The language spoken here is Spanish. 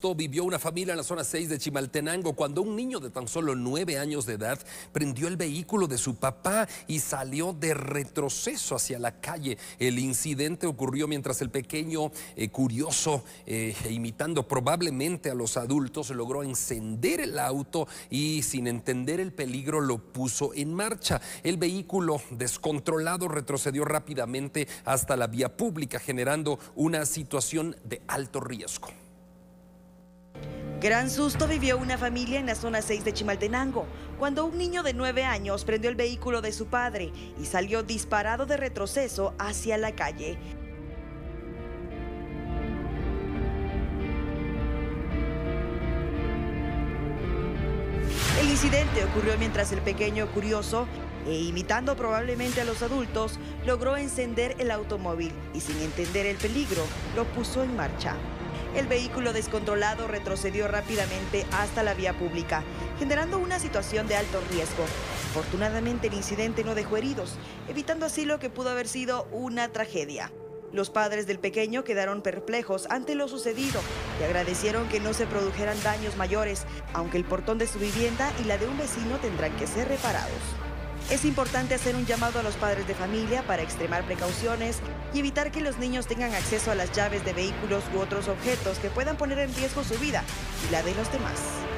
susto vivió una familia en la zona 6 de Chimaltenango cuando un niño de tan solo 9 años de edad prendió el vehículo de su papá y salió de retroceso hacia la calle. El incidente ocurrió mientras el pequeño, curioso, imitando probablemente a los adultos, logró encender el auto y sin entender el peligro lo puso en marcha. El vehículo descontrolado retrocedió rápidamente hasta la vía pública, generando una situación de alto riesgo. Gran susto vivió una familia en la zona 6 de Chimaltenango cuando un niño de 9 años prendió el vehículo de su padre y salió disparado de retroceso hacia la calle. El incidente ocurrió mientras el pequeño, curioso imitando probablemente a los adultos, logró encender el automóvil y sin entender el peligro, lo puso en marcha. El vehículo descontrolado retrocedió rápidamente hasta la vía pública, generando una situación de alto riesgo. Afortunadamente, el incidente no dejó heridos, evitando así lo que pudo haber sido una tragedia. Los padres del pequeño quedaron perplejos ante lo sucedido y agradecieron que no se produjeran daños mayores, aunque el portón de su vivienda y la de un vecino tendrán que ser reparados. Es importante hacer un llamado a los padres de familia para extremar precauciones y evitar que los niños tengan acceso a las llaves de vehículos u otros objetos que puedan poner en riesgo su vida y la de los demás.